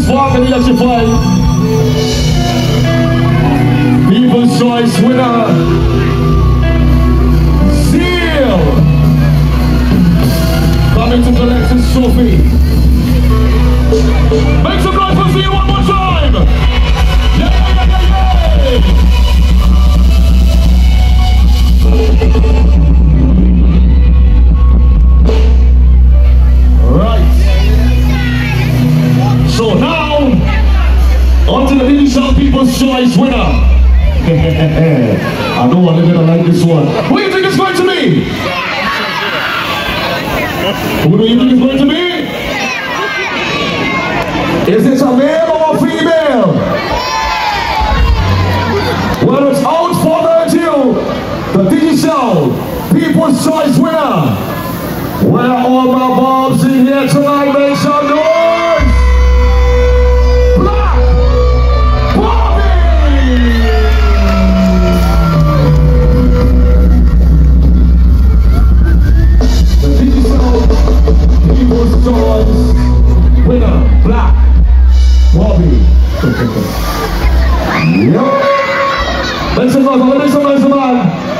this part and electrify. People's Choice winner, Seal. Coming to collect his trophy. Make some noise for Seal one more time. Yeah. Right. So now, on to the initial People's Choice winner. I know I'm gonna like this one. Who do you think it's going to be? Who do you think it's going to be? Is this a male or a female? Well, it's out for the digital People's Choice winner. Where are all my bobs in here tonight? Make some noise! Black Bobby! The digital People's Choice winner, Black Bobby. Yep. Make some noise, make some noise, man.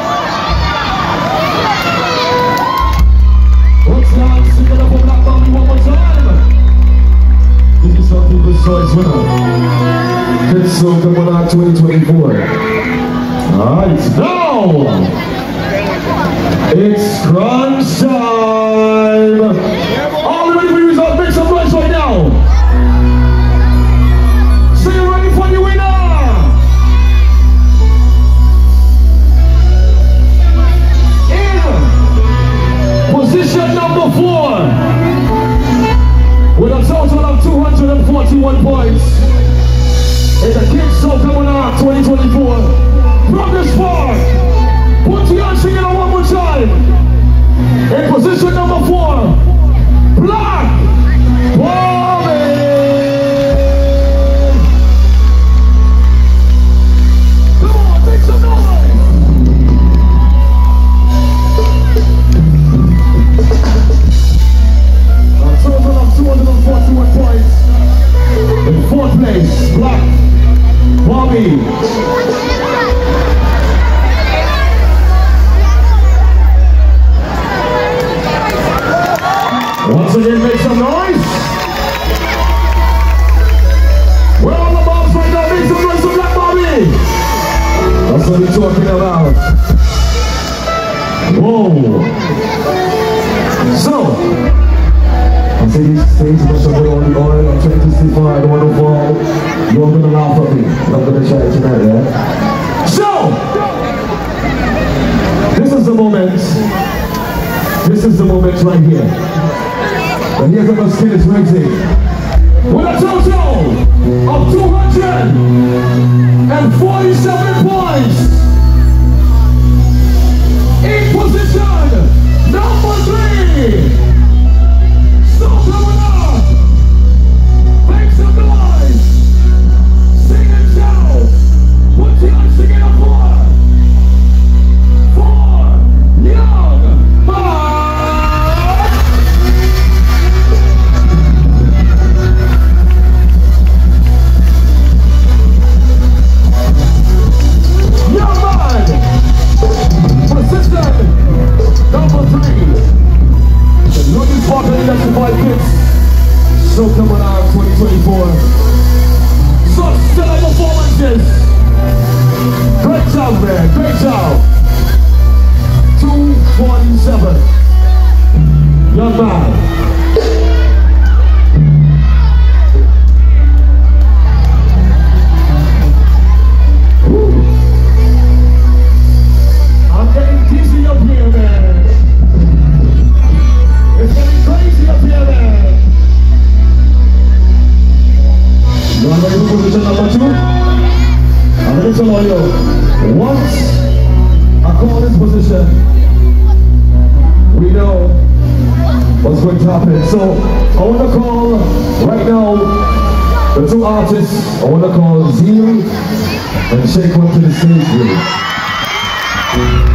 Singing up for Black Bobby one more time. This is our People's Choice winner. Kids Soul coming out 2024. Alright, now it's crunch time. All the ready for you results, make some noise right now. So you ready for the winner? Position number 4, with a total of 241 points, is the Kids Show coming out 2024. From this part, put your hands together one more time. In position number 4, Black Bobby. Come on, make some noise. Total of 241 points. In 4th place, Black Bobby. Once again, make some noise. Where are the bombs right now? Make some noise for Black Bobby. That's what we're talking about. Whoa. So, I say this stage must have put all the oil. I'm trying to sleep on. I don't want to fall. You're going to laugh at me. I'm going to try it tonight, yeah? So, this is the moment. This is the moment right here. And here's the skin is racing. With a total of 247 points. In position number 3. So coming up, make some noise, sing and shout, put your hands together for Young Man. Young Man, position number 3. Looking for the electrified Kids Show coming out 2024. Such stellar performances. Great job, man. Great job. 247. Young Man. I'm getting dizzy up here, man. It's getting crazy up here, man. You want to go to position number 2? I'm going to tell you, once I call this position, we know what's going to happen. So I want to call right now the 2 artists. I want to call Zeal and Shake one to the stage, please.